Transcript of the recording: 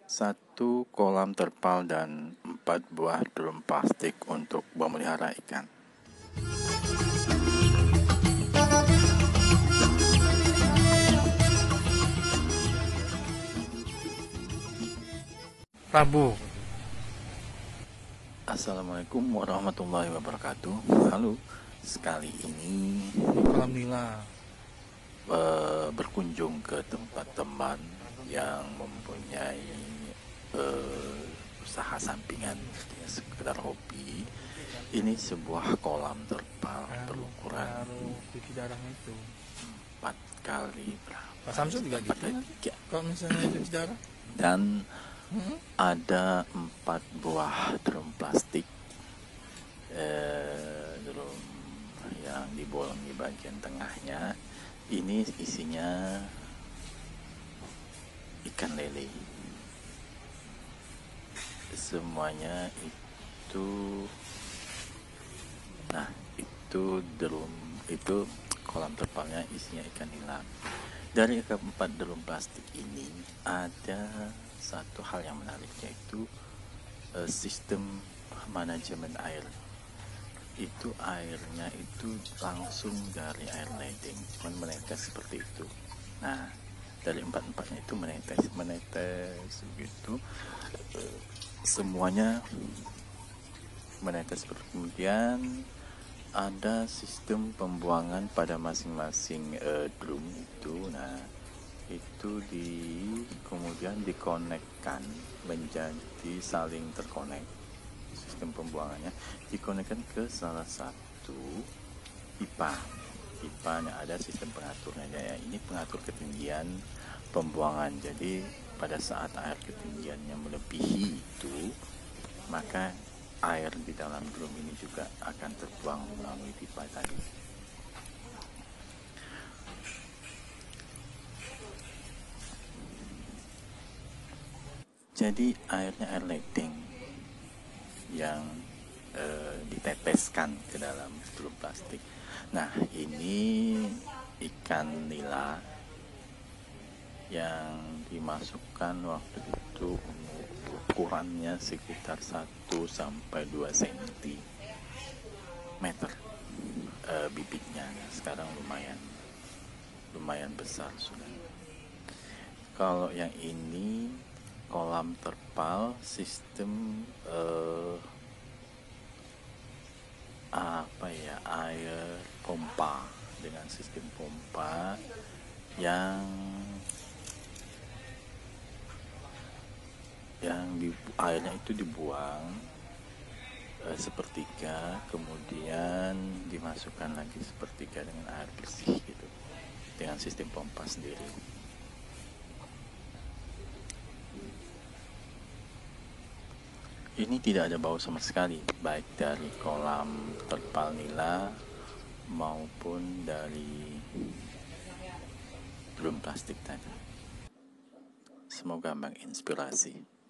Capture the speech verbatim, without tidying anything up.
Satu kolam terpal dan empat buah drum plastik untuk memelihara ikan. Rabu. Assalamualaikum warahmatullahi wabarakatuh. Halo, sekali ini Kolam nila. eh, berkunjung ke tempat teman yang mempunyai eh, usaha sampingan, ya, sekedar hobi. Ini sebuah kolam terpal berukuran Taruh cuci darahnya itu. empat kali berapa? Pak Samsul juga Empat gitu kali kan? tiga. Kalau misalnya cuci darah. Dan Hmm? ada empat buah drum plastik, eh, drum yang dibolong di bagian tengahnya. Ini isinya ikan lele. Semuanya itu, nah itu drum, itu kolam terpalnya isinya ikan nila. Dari keempat drum plastik ini ada satu hal yang menarik, yaitu uh, sistem manajemen air. Itu airnya itu langsung dari air ledeng, cuman menetes seperti itu. Nah, dari empat-empatnya itu menetes, menetes begitu, uh, semuanya menetes. Kemudian ada sistem pembuangan pada masing-masing uh, drum itu. Nah, itu di kemudian dikonekkan menjadi saling terkonek. Sistem pembuangannya dikonekkan ke salah satu pipa. Pipanya ada sistem pengaturnya, ya. Ini pengatur ketinggian pembuangan. Jadi pada saat air ketinggiannya melebihi itu, maka air di dalam drum ini juga akan terbuang melalui pipa tadi. Jadi airnya air ledeng yang e, diteteskan ke dalam drum plastik. Nah, ini ikan nila yang dimasukkan waktu itu ukurannya sekitar satu sampai dua sentimeter e, bibitnya. Sekarang lumayan lumayan besar sudah. Kalau yang ini kolam terpal sistem eh, apa ya, air pompa, dengan sistem pompa yang yang di, airnya itu dibuang eh, sepertiga, kemudian dimasukkan lagi sepertiga dengan air bersih gitu, dengan sistem pompa sendiri. Ini tidak ada bau sama sekali, baik dari kolam terpal nila maupun dari drum plastik tadi. Semoga menginspirasi.